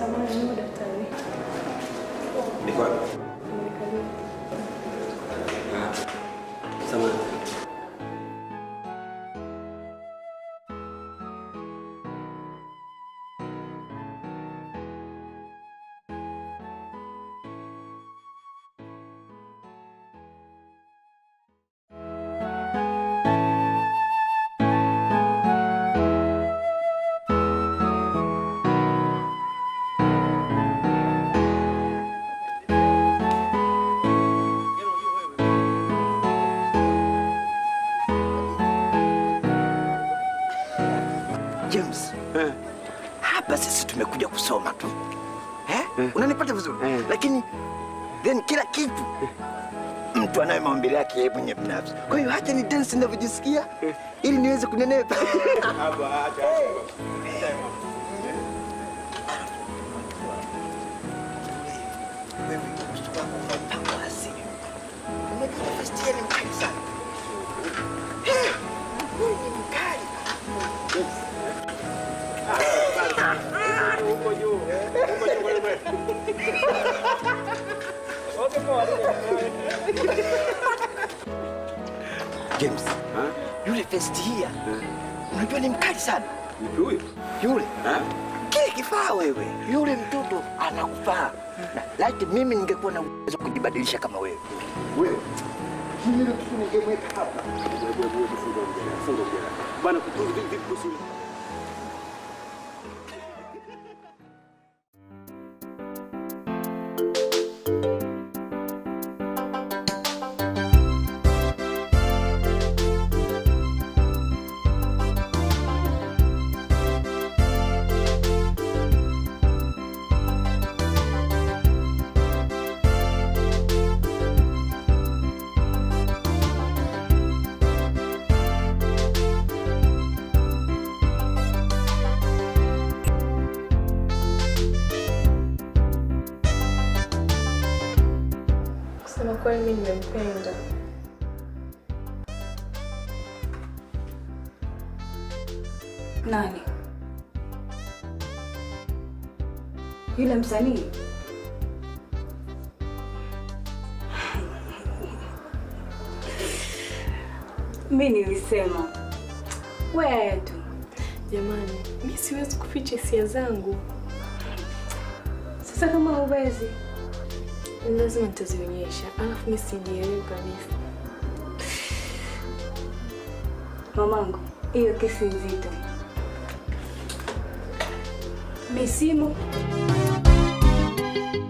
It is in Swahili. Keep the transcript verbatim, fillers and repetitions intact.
Samahani, ni daktari. Ni kwa? Ah. Samahani. James, eh. Hapa sisi tumekuja kusoma tu. Eh? eh. Unanipata vizuri? Eh. Lakini then kila kitu eh. mtu anayo maumbile yake yeye mwenyewe binafsi. Kwa hiyo acha ni dance ninavyojisikia eh. ili niweze kunenepa. Hapa acha. Wewe mtu wako unapanga asili. Umekuwa festia ni mkali sana. Eh. Wewe ni mkali. Huko juu. Huko juu wewe. Okay poa. James, ha? Yule first here. Unajua ni mkali sana. Yupi huyo? Yule. Ha? Kile kifaa wewe. Yule mtoto anakufaa. Na like mimi ningekuwa na uwezo kujibadilisha kama wewe. Wewe. Mimi ndio kitu ningemweka hapa. Wewe wewe wewe funga ongea. Funga ongea. Bana kutuzi vipi kusudi? Sema kweli mimi nimempenda. Nani? Yule msanii? Mimi nilisema wewe tu. Jamani, mimi siwezi kuficha hisia zangu. Sasa kama huwezi, lazima nitazionyesha. Alafu mimi sijielewi kabisa. Mamangu, hiyo kesi nzito. Misimu